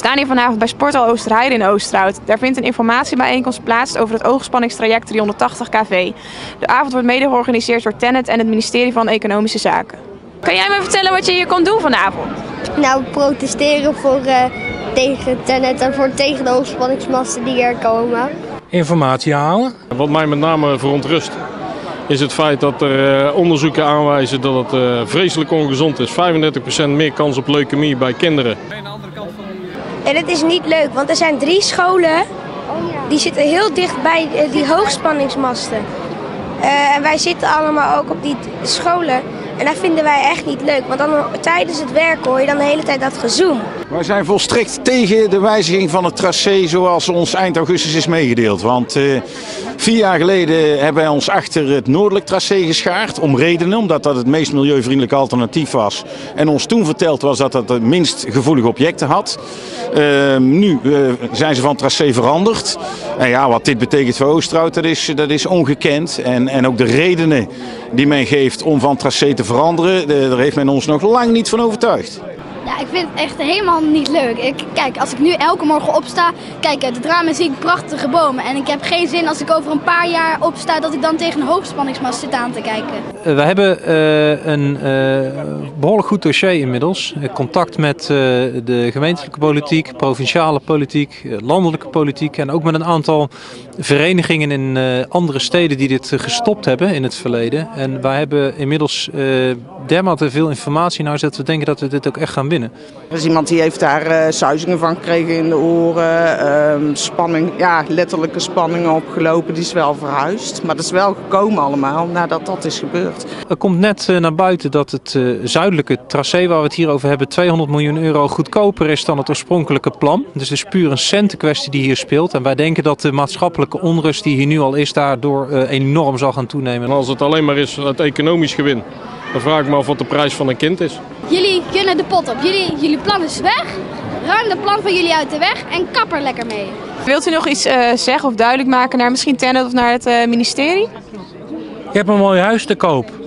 staan hier vanavond bij Sporthal Oosterheide in Oosterhout. Daar vindt een informatiebijeenkomst plaats over het hoogspanningstraject 380 kV. De avond wordt mede georganiseerd door TenneT en het ministerie van Economische Zaken. Kan jij me vertellen wat je hier komt doen vanavond? Nou, protesteren tegen TenneT en tegen de hoogspanningsmasten die er komen. Informatie halen. Wat mij met name verontrust is het feit dat er onderzoeken aanwijzen dat het vreselijk ongezond is. 35% meer kans op leukemie bij kinderen. En het is niet leuk, want er zijn 3 scholen die zitten heel dicht bij die hoogspanningsmasten. En wij zitten allemaal ook op die scholen. En dat vinden wij echt niet leuk, want dan tijdens het werk hoor je dan de hele tijd dat gezoem. Wij zijn volstrekt tegen de wijziging van het tracé zoals ons eind augustus is meegedeeld. Want 4 jaar geleden hebben wij ons achter het noordelijk tracé geschaard. Om redenen, omdat dat het meest milieuvriendelijke alternatief was. En ons toen verteld was dat dat de minst gevoelige objecten had. Nu zijn ze van tracé veranderd. En ja, wat dit betekent voor Oosterhout, dat is ongekend. En ook de redenen die men geeft om van tracé te veranderen, daar heeft men ons nog lang niet van overtuigd. Ja, ik vind het echt helemaal niet leuk. Kijk, als ik nu elke morgen opsta, kijk uit het raam zie ik prachtige bomen. En ik heb geen zin als ik over een paar jaar opsta dat ik dan tegen een hoogspanningsmast zit aan te kijken. We hebben een behoorlijk goed dossier inmiddels. Contact met de gemeentelijke politiek, provinciale politiek, landelijke politiek en ook met een aantal verenigingen in andere steden die dit gestopt hebben in het verleden. En wij hebben inmiddels dermate veel informatie nou dat we denken dat we dit ook echt gaan winnen. Er is iemand die heeft daar suizingen van gekregen in de oren, spanning, ja, letterlijke spanningen opgelopen, die is wel verhuisd. Maar dat is wel gekomen allemaal nadat dat is gebeurd. Er komt net naar buiten dat het zuidelijke tracé waar we het hier over hebben 200 miljoen euro goedkoper is dan het oorspronkelijke plan. Dus het is puur een centenkwestie die hier speelt. En wij denken dat de maatschappelijke onrust die hier nu al is daardoor enorm zal gaan toenemen. En als het alleen maar is het economisch gewin, dan vraag ik me af wat de prijs van een kind is. Jullie kunnen de pot op. Jullie plan is weg. Ruim de plan van jullie uit de weg en kap er lekker mee. Wilt u nog iets zeggen of duidelijk maken naar misschien TenneT of naar het ministerie? Je hebt een mooi huis te koop.